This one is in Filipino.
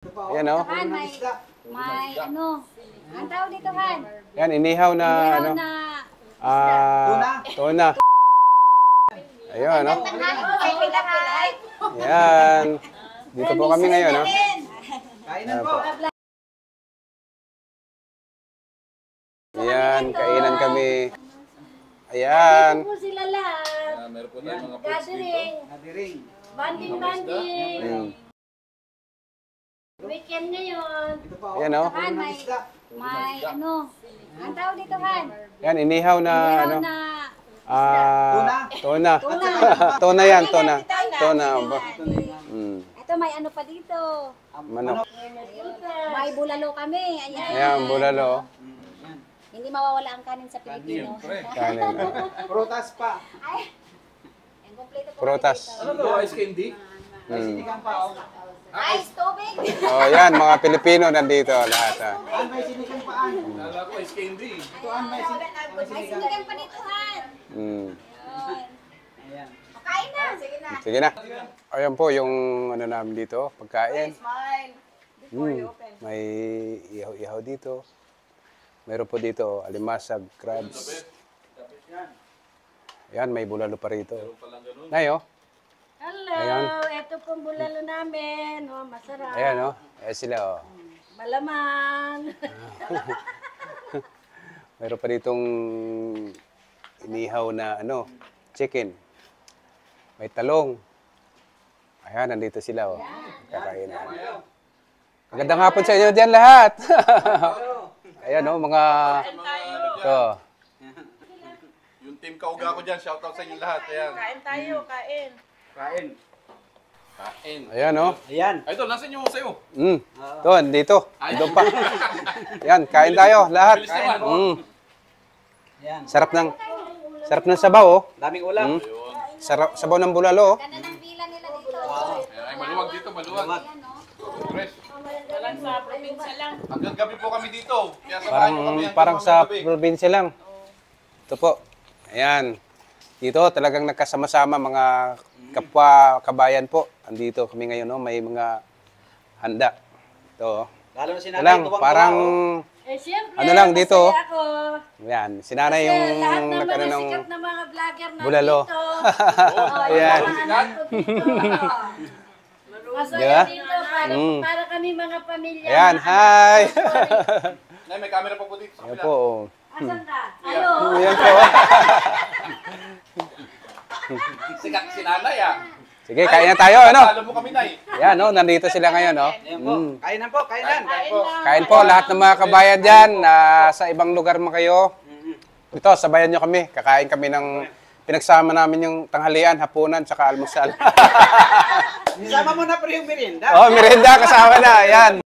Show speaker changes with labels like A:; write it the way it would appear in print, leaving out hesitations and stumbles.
A: Ayan, oh.
B: Han, may ano. Ang tawag dito, Han?
A: Yan, inihaw na,
B: Inihaw
A: ano,
B: na
A: tuna. Ayun, no?
B: Ay, pilay.
A: Yan. Dito po kami ngayon, no?
C: Kainan po.
A: Ayan, kainan kami. Ayan.
B: Po sila lahat.
D: Meron po tayong mga fruits dito.
B: Gathering.
C: Nadiring.
B: Banding.
A: Mm.
B: Weekend ngayon.
C: Ito po.
A: Ayan, no?
B: Han, may ano. Ang tawag dito, Han?
A: Yan, inihaw na,
B: Inihaw
A: ano,
B: na
A: tuna.
B: tuna.
A: Tuna yan, tuna. Tuna. Mm.
B: Ito, may ano pa dito.
A: Manok.
B: May bulalo kami. Ayan.
A: Ayan, bulalo.
B: Hindi mawawala ang kanin sa Pilipino.
A: Kanin.
C: Prutas pa.
B: Ay, ang kompleto po.
A: Prutas.
D: Ano to? Ice candy?
C: May sinigang pa. Oh.
B: Ice, tubig.
A: Oh, yan, mga Pilipino nandito lahat.
C: An, may sinigang pa. An.
D: Nala ko ice candy.
C: Ito, An, may
B: May sinigang pa dito, Han.
A: Mm.
B: Yun.
C: Ayan.
B: Kain na. Sige na.
A: Sige na. Ayan po yung ano namin dito, pagkain. May ihaw-ihaw dito. Meron po dito alimasag, crabs. Ayan, may bulalo pa rito. Ngayon,
B: Hello,
A: Ayan.
B: ito pong bulalo namin. Oh, masarap.
A: ayan oh. Ayan sila oh.
B: Malaman.
A: Meron pa ditong inihaw na ano, chicken. May talong. Ayan, nandito sila oh. Kakain na. Magandang hapon sa inyo dyan lahat. Ayan oh, mga... Ito.
D: Yung team kauga ko dyan, shoutout sa inyo lahat. Ayan.
E: Kain tayo, kain.
C: Kain.
D: Kain.
A: Ayan oh.
C: Ayan.
D: Ay, ito, nasa inyo sa'yo.
A: Doon, dito. Doon pa. Ayan, kain tayo lahat.
D: Bilis naman.
C: Ayan.
A: Sarap ng sabaw oh.
C: Daming ulam.
A: Sabaw ng bulalo oh.
B: Ganda ng pila nila dito.
D: Ayan, ay, maluwag dito, maluwag. Fresh.
E: Walang sa probinsya lang.
D: Hanggang gabi po kami dito. Kaya samahan nyo kami
A: Parang
D: hanggang
A: sa
D: gabi.
A: probinsya lang. Ito po. Ayan. Dito talagang nagkasama-sama mga kapwa kabayan po. Andito kami ngayon, no? May mga handa. Ito.
C: Lalo na si
A: Ito
C: nanay.
A: lang,
C: tuwang-tuwa,
A: parang
C: oh.
B: Eh, siyempre,
A: ano lang dito.
B: masaya ako.
A: Ayan, si nanay yung
B: Lahat ng
A: nagkano
B: mga
A: ng
B: sikat na mga vlogger na
A: bulalo.
B: dito.
A: Ayan.
B: Yung mga anak ko dito. Masaya
A: Diba?
B: dito. Para kami mga pamilya.
A: Ayan,
B: na-
A: hi!
D: Nay, may camera pa po dito sa
A: Ayan
D: kabila.
A: po. Oh.
B: Asan ka? Ayo.
A: Ayan po.
D: Sikat si nanay ah.
A: Sige, kain na tayo, ano?
D: Alam mo kami, Nay.
A: Ayan, no? Nandito sila ngayon, no?
C: Ayan po. Kainan po, kainan.
A: Kain po, lahat ng mga kabayan dyan, sa ibang lugar man kayo. Ito, sabayan nyo kami. Kakain kami ng pinagsama namin yung tanghalian, hapunan, tsaka almusal.
C: Isama mo na po yung merienda.
A: Oh, merienda kasama na. Ayan.